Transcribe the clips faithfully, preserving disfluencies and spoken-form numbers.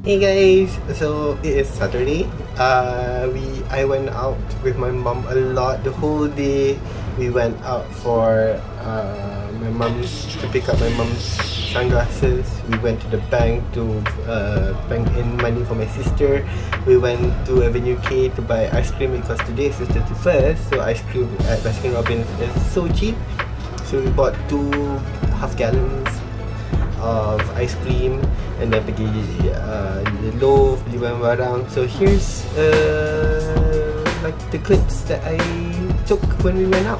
Hey guys, so it is Saturday. Uh, we I went out with my mom a lot the whole day. We went out for uh, my mom's to pick up my mom's sunglasses. We went to the bank to uh, bank in money for my sister. We went to Avenue K to buy ice cream because today is the thirty-first. So ice cream at Baskin Robbins is so cheap. So we bought two half gallons of ice cream and then pergi uh, the loaf, beli barang-barang. So here's uh, like the clips that I took when we went out.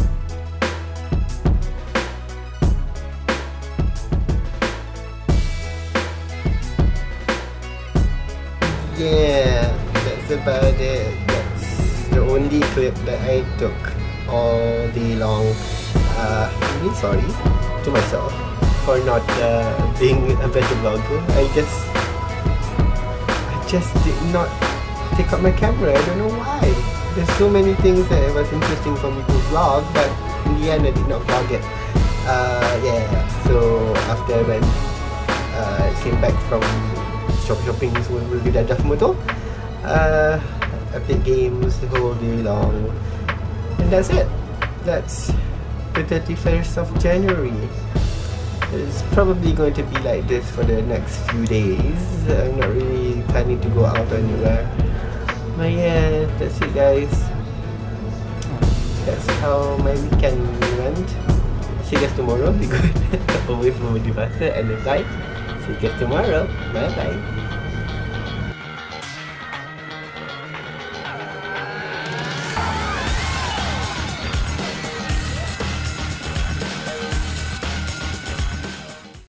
Yeah, that's about it. That's the only clip that I took all day long. Uh, I'm really sorry to myself for not uh, being a better vlogger. I just I just did not take up my camera. I don't know why. There's so many things that was interesting for me to vlog, but in the end I did not vlog it. Uh, yeah, so after when uh, I came back from shop shopping with Dadah Motor, uh, I played games the whole day long, and that's it. That's the thirty-first of January. It's probably going to be like this for the next few days. I'm not really planning to go out anywhere. But yeah, that's it guys. That's how my weekend went. See you guys tomorrow. Be good. Always motivated and apply. See you guys tomorrow. Bye bye.